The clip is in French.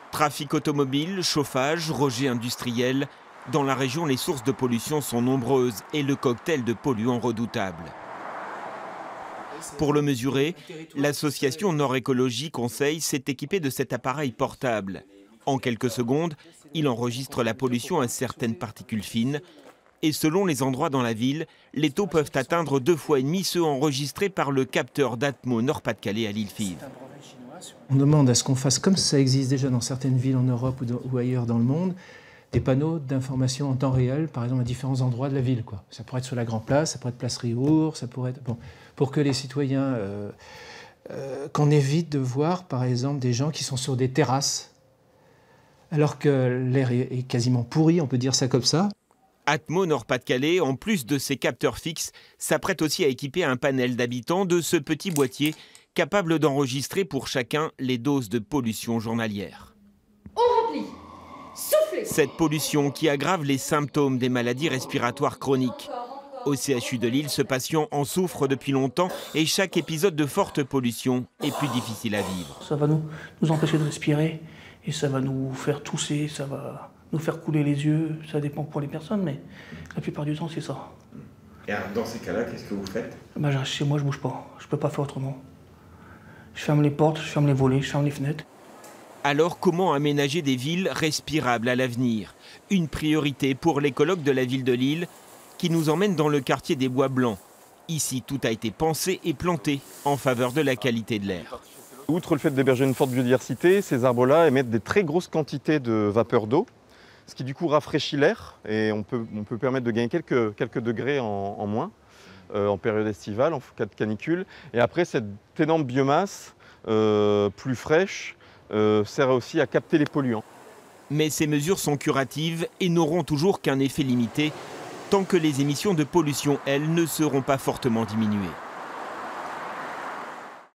Trafic automobile, chauffage, rejets industriels. Dans la région, les sources de pollution sont nombreuses et le cocktail de polluants redoutable. Pour le mesurer, l'association Nord Écologie Conseil s'est équipée de cet appareil portable. En quelques secondes, il enregistre la pollution à certaines particules fines. Et selon les endroits dans la ville, les taux peuvent atteindre 2,5 fois ceux enregistrés par le capteur d'Atmo Nord-Pas-de-Calais à Lille-Fives. On demande à ce qu'on fasse, comme ça existe déjà dans certaines villes en Europe ou ailleurs dans le monde, des panneaux d'information en temps réel, par exemple à différents endroits de la ville. Ça pourrait être sur la Grand Place, ça pourrait être Place Riour, ça pourrait être... Bon, pour que les citoyens... qu'on évite de voir, par exemple, des gens qui sont sur des terrasses, alors que l'air est quasiment pourri, on peut dire ça comme ça. Atmo Nord-Pas-de-Calais, en plus de ses capteurs fixes, s'apprête aussi à équiper un panel d'habitants de ce petit boîtier capable d'enregistrer pour chacun les doses de pollution journalière. On remplit. Soufflez. Cette pollution qui aggrave les symptômes des maladies respiratoires chroniques. Au CHU de Lille, ce patient en souffre depuis longtemps et chaque épisode de forte pollution est plus difficile à vivre. Ça va nous empêcher de respirer et ça va nous faire tousser, ça va nous faire couler les yeux. Ça dépend pour les personnes, mais la plupart du temps, c'est ça. Et alors, dans ces cas-là, qu'est-ce que vous faites? Chez moi, je bouge pas. Je peux pas faire autrement. Je ferme les portes, je ferme les volets, je ferme les fenêtres. Alors, comment aménager des villes respirables à l'avenir? Une priorité pour l'écologue de la ville de Lille qui nous emmène dans le quartier des Bois Blancs. Ici, tout a été pensé et planté en faveur de la qualité de l'air. Outre le fait d'héberger une forte biodiversité, ces arbres-là émettent des très grosses quantités de vapeur d'eau, ce qui du coup rafraîchit l'air et on peut permettre de gagner quelques degrés en moins en période estivale, en cas de canicule. Et après, cette énorme biomasse plus fraîche sert aussi à capter les polluants. Mais ces mesures sont curatives et n'auront toujours qu'un effet limité tant que les émissions de pollution, elles, ne seront pas fortement diminuées.